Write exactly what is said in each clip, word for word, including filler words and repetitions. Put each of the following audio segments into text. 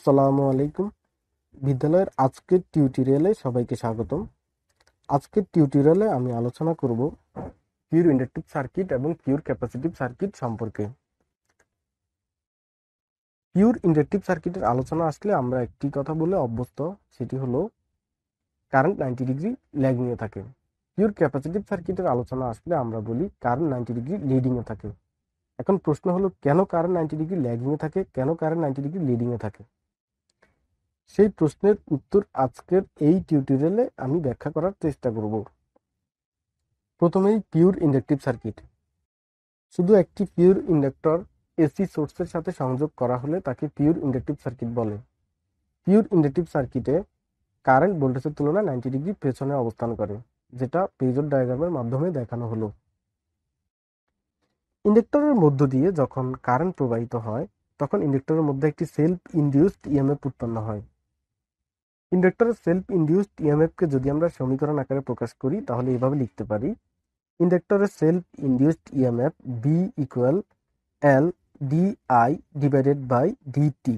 আসসালামু আলাইকুম। বিদ্যালয়ের আজকের টিউটোরিয়ালে সবাইকে স্বাগতম। আজকের টিউটোরিয়ালে আমি আলোচনা করব পিওর ইন্ডাকটিভ সার্কিট এবং পিওর ক্যাপাসিটিভ সার্কিট সম্পর্কে। পিওর ইন্ডাকটিভ সার্কিটের আলোচনা আসলে আমরা একটি কথা বলে অভ্যস্ত, সেটি হলো কারেন্ট নাইনটি ডিগ্রি ল্যাগিংয়ে থাকে। পিওর ক্যাপাসিটিভ সার্কিটের আলোচনা আসলে আমরা বলি কারেন্ট নাইনটি ডিগ্রি লিডিংয়ে থাকে। এখন প্রশ্ন হলো, কেন কারেন্ট নাইনটি ডিগ্রি ল্যাগিংয়ে থাকে, কেন কারেন্ট নাইনটি ডিগ্রি লিডিংয়ে থাকে? সেই প্রশ্নের উত্তর আজকের এই টিউটোরিয়ালে আমি ব্যাখ্যা করার চেষ্টা করব। প্রথমেই পিওর ইন্ডাকটিভ সার্কিট। শুধু একটি পিওর ইন্ডাক্টর এসি সোর্সের সাথে সংযোগ করা হলে তাকে পিওর ইন্ডাকটিভ সার্কিট বলে। পিওর ইন্ডাকটিভ সার্কিটে কারেন্ট ভোল্টেজের তুলনায় নাইনটি ডিগ্রি পেছনে অবস্থান করে, যেটা পেজর ডায়াগ্রামের মাধ্যমে দেখানো হলো। ইন্ডাক্টরের মধ্য দিয়ে যখন কারেন্ট প্রবাহিত হয় তখন ইন্ডাক্টরের মধ্যে একটি সেলফ ইনডিউসড ইএমএফ উৎপন্ন হয়। ইন্ডাক্টরের সেলফ ইনডিউসড ইএমএফকে যদি আমরা সমীকরণ আকারে প্রকাশ করি তাহলে এভাবে লিখতে পারি: ইন্ডাক্টরের self induced EMF V equal L D I divided by DT.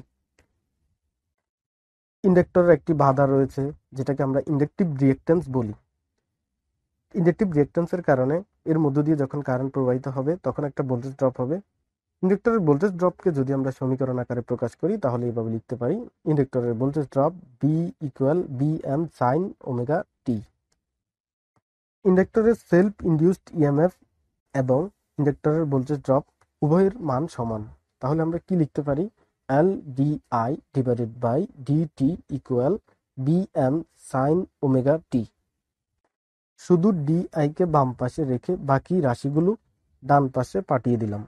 ইন্ডাক্টরের একটি বাধা রয়েছে যেটাকে আমরা ইন্ডাকটিভ রিঅ্যাকট্যান্স বলি। ইন্ডাকটিভ রিঅ্যাকট্যান্সের কারণে এর মধ্য দিয়ে যখন কারেন্ট প্রবাহিত হবে তখন একটা ভোল্টেজ ড্রপ হবে। ইন্ডাক্টরের ভোল্টেজ ড্রপকে যদি আমরা সমীকরণ আকারে প্রকাশ করি তাহলে এভাবে লিখতে পারি: ইন্ডাক্টরের voltage drop V equal V M sine omega T. ইন্ডাক্টরের সেলফ ইনডিউসড ইএমএফ এবং ইন্ডাক্টরের ভোল্টেজ ড্রপ উভয়ের মান সমান, তাহলে আমরা কি লিখতে পারি? L D I divided by DT equal V M sine omega T. শুধু ডিআই কে বাম পাশে রেখে বাকি রাশিগুলো ডান পাশে পাঠিয়ে দিলাম।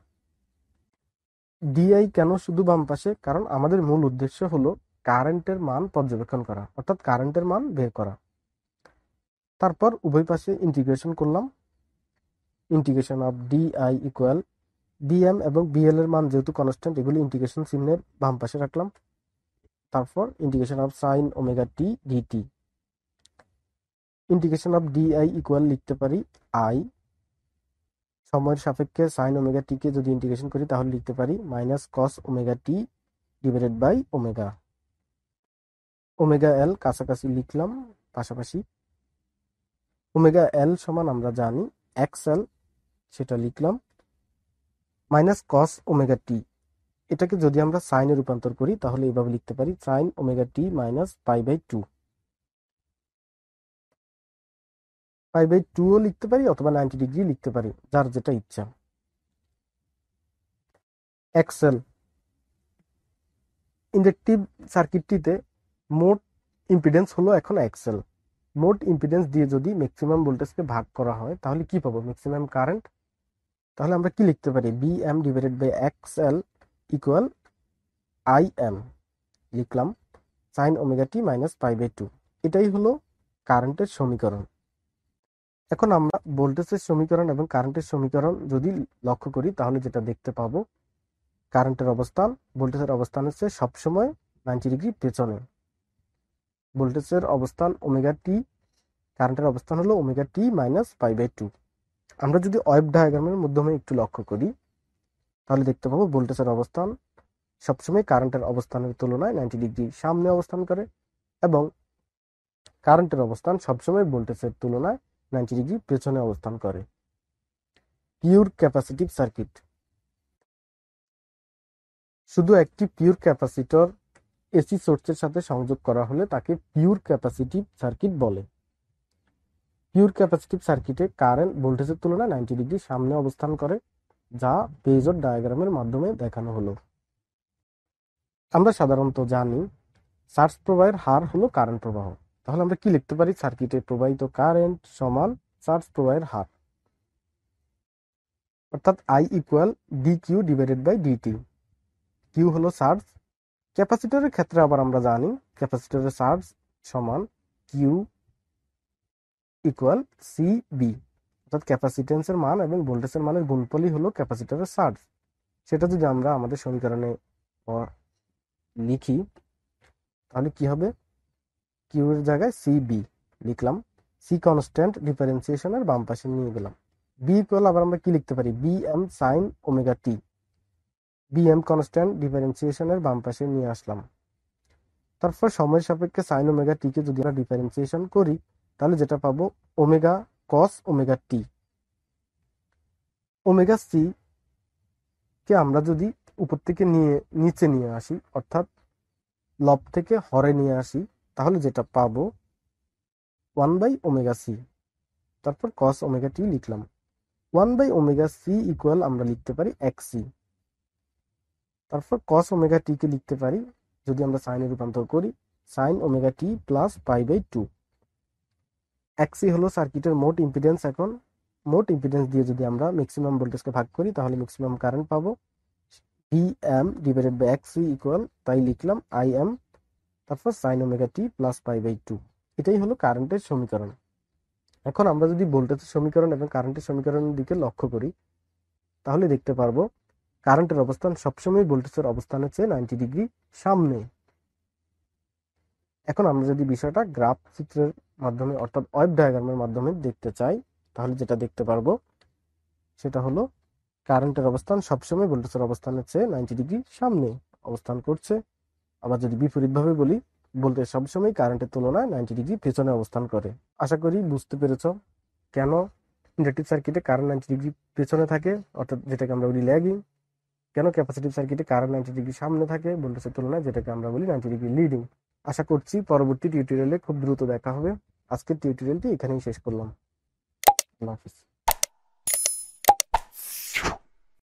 ডিআই কেন শুধু বাম পাশে? কারণ আমাদের মূল উদ্দেশ্য হলো কারেন্টের মান পর্যবেক্ষণ করা, অর্থাৎ কারেন্টের মান বের করা। তারপর উভয় পাশে ইন্টিগ্রেশন করলাম। Integration of DI equal BM এবং বিএল এর মান যেহেতু কনস্ট্যান্ট, এগুলি ইন্টিগ্রেশন চিহ্নের বাম পাশে রাখলাম। তারপর integration of sine omega T DT. Integration of DI equal লিখতে পারি আই, সময়ের সাপেক্ষে সাইন ওমেগা টি কে যদি ইন্টিগ্রেশন করি তাহলে লিখতে পারি minus cos omega T divided by omega. Omega L কাছাকাছি লিখলাম, পাশাপাশি। ওমেগা এল সমান আমরা জানি এক্স এল, সেটা লিখলাম মাইনাস কস ওমেগা টি। এটাকে যদি আমরা সাইনে রূপান্তর করি তাহলে এইভাবে লিখতে পারি sine omega T minus pi by two. Pi by টুও লিখতে পারি অথবা নাইনটি ডিগ্রি লিখতে পারি, যার যেটা ইচ্ছা। এক্সেল। ইন্ডাকটিভ সার্কিটটিতে মোট ইম্পিডেন্স হলো এখন এক্সেল। মোট ইম্পিডেন্স দিয়ে যদি ম্যাক্সিমাম ভোল্টেজকে ভাগ করা হয় তাহলে কি পাবো? Maximum current. তাহলে আমরা কি লিখতে পারি? V M divided by XL equal I M, লিখলাম sine omega T minus pi by two. এটাই হলো কারেন্টের সমীকরণ। এখন আমরা ভোল্টেজের সমীকরণ এবং কারেন্টের সমীকরণ যদি লক্ষ্য করি তাহলে যেটা দেখতে পাবো, কারেন্টের অবস্থান ভোল্টেজের অবস্থান হচ্ছে সবসময় নাইনটি ডিগ্রি পেছনে। ভোল্টেজের অবস্থান ওমেগা টি, কারেন্টের অবস্থান হলো omega T minus pi by two. আমরা যদি ওয়েভ ডায়াগ্রামের মাধ্যমে একটু লক্ষ্য করি তাহলে দেখতে পাবো ভোল্টেজের অবস্থান সবসময় কারেন্টের অবস্থানের তুলনায় নাইনটি ডিগ্রি সামনে অবস্থান করে এবং কারেন্টের অবস্থান সবসময় ভোল্টেজের তুলনায় নাইনটি ডিগ্রি পেছনে অবস্থান করে। Pure capacitive circuit. শুধু একটি পিওর ক্যাপাসিটর এসি সোর্সের সাথে সংযোগ করা হলে তাকে পিওর ক্যাপাসিটিভ সার্কিট বলে। পিওর ক্যাপাসিটিভ সার্কিটে কারেন্ট ভোল্টেজের তুলনায় নাইনটি ডিগ্রি সামনে অবস্থান করে, যা ফেজর ডায়াগ্রামের মাধ্যমে দেখানো হলো। আমরা সাধারণত জানি চার্জ প্রবাহের হার হলো কারেন্ট প্রবাহ। তাহলে আমরা কি লিখতে পারি? সার্কিটে প্রবাহিত কারেন্ট সমান চার্জ প্রবাহের হার, অর্থাৎ I equal D Q divided by DT. Q হলো চার্জ। ক্যাপাসিটরের ক্ষেত্রে আবার আমরা জানি ক্যাপাসিটরের চার্জ সমান কিউ ইকুয়াল সি বি, অর্থাৎ ক্যাপাসিটেন্সের মান এবং ভোল্টেজের মানের গুণফলই হলো ক্যাপাসিটরের চার্জ। সেটা যদি আমরা আমাদের সমীকরণে লিখি তাহলে কি হবে? কিউ এর জায়গায় সি বি লিখলাম। সি কনস্ট্যান্ট, ডিফারেন্সিয়েশনের বাম পাশে নিয়ে গেলাম। বি ইকুয়াল আবার আমরা কি লিখতে পারি? V M sine omega T. V M constant, ডিফারেন্সিয়েশনের বাম পাশে নিয়ে আসলাম। তারপর সময়ের সাপেক্ষে সাইন ওমেগা টি কে যদি আমরা ডিফারেন্সিয়েশন করি তাহলে যেটা পাবো omega cos omega T. Omega C কে আমরা যদি উপর থেকে নিয়ে নিচে নিয়ে আসি অর্থাৎ লব থেকে হরে নিয়ে আসি তাহলে যেটা পাবো ওয়ান বাই ওমেগা সি। তারপর কস ওমেগা টি লিখলাম। One by omega C equal আমরা লিখতে পারি এক্সি। তারপর কস ওমেগা টি কে লিখতে পারি যদি আমরা সাইনে রূপান্তর করি sine omega T plus pi by two. XC হলো সার্কিটের মোট ইম্পিডেন্স। এখন মোট ইম্পিডেন্স দিয়ে যদি আমরা ম্যাক্সিমাম ভোল্টেজকে ভাগ করি তাহলে ম্যাক্সিমাম কারেন্ট পাবো V M divided by XC equal, তাই লিখলাম আই এম, তারপর sine omega T plus pi by two. এটাই হলো কারেন্টের সমীকরণ। এখন আমরা যদি ভোল্টেজের সমীকরণ এবং কারেন্টের সমীকরণের দিকে লক্ষ্য করি তাহলে দেখতে পারবো কারেন্টের অবস্থান সবসময় ভোল্টেজের অবস্থানের চেয়ে নাইনটি ডিগ্রি সামনে। এখন আমরা যদি বিষয়টা গ্রাফ চিত্রের মাধ্যমে অর্থাৎ ওয়েভ ডায়াগ্রামের মাধ্যমে দেখতে চাই তাহলে যেটা দেখতে পারবো সেটা হলো কারেন্টের অবস্থান সবসময় ভোল্টেজের অবস্থানের চেয়ে নাইনটি ডিগ্রি সামনে অবস্থান করছে। আবার যদি বিপরীতভাবে বলি ভোল্টেজ সবসময় কারেন্টের তুলনায় নাইনটি ডিগ্রি পেছনে অবস্থান করে। আশা করি বুঝতে পেরেছ কেন ইন্ডাকটিভ সার্কিটে কারেন্ট নাইনটি ডিগ্রি পেছনে থাকে অর্থাৎ যেটাকে আমরা বলি ল্যাগিং, কেন ক্যাপাসিটিভ সার্কিটে কারেন্ট নাইনটি ডিগ্রি সামনে থাকে ভোল্টেজের তুলনায় যেটাকে আমরা বলি নাইনটি ডিগ্রি লিডিং। আশা করছি পরবর্তী টিউটোরিয়ালে খুব দ্রুত দেখা হবে। আজকের টিউটোরিয়ালটি এখানেই শেষ করলাম। আল্লাহ হাফিজ।